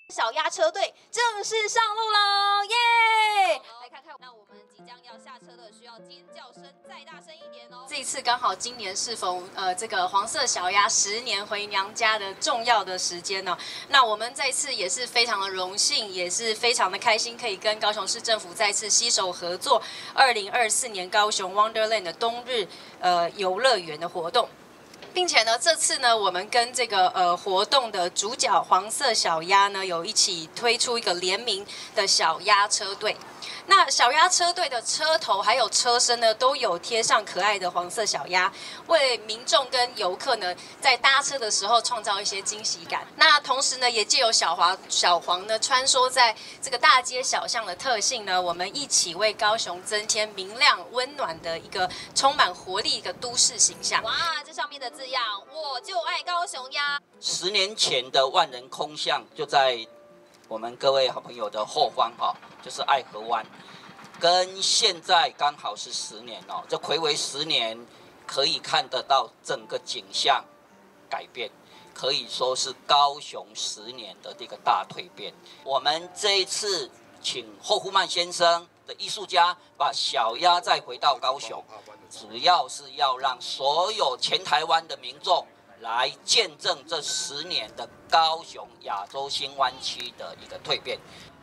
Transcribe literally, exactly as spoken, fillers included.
小鸭车队正式上路喽，耶！来看看，那我们即将要下车的，需要尖叫声再大声一点哦。这一次刚好今年适逢呃这个黄色小鸭十年回娘家的重要的时间呢、哦，那我们这次也是非常的荣幸，也是非常的开心，可以跟高雄市政府再次携手合作，二零二四年高雄 Wonderland 的冬日呃游乐园的活动。并且呢，这次呢，我们跟这个呃活动的主角黄色小鸭呢，有一起推出一个联名的小鸭车队。那小鸭车队的车头还有车身呢，都有贴上可爱的黄色小鸭，为民众跟游客呢，在搭车的时候创造一些惊喜感。那同时呢，也借由小黄小黄呢穿梭在这个大街小巷的特性呢，我们一起为高雄增添明亮温暖的一个充满活力一个都市形象。哇，这上面的字样，我就爱高雄呀！ 十年前的万人空巷就在我们各位好朋友的后方哈、哦，就是爱河湾，跟现在刚好是十年哦，这睽违十年，可以看得到整个景象改变，可以说是高雄十年的这个大蜕变。我们这一次请霍夫曼先生的艺术家把小鸭再回到高雄，主要是要让所有全台湾的民众来见证这十年的高雄亚洲新湾区的一个蜕变。